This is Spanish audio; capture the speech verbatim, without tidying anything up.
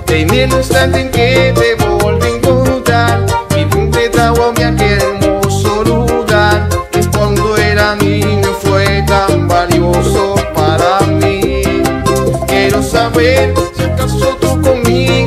En el instante en que te volví a encontrar, mi mente daba mi aquel hermoso lugar, que cuando era niño fue tan valioso para mí. Quiero saber si acaso tú conmigo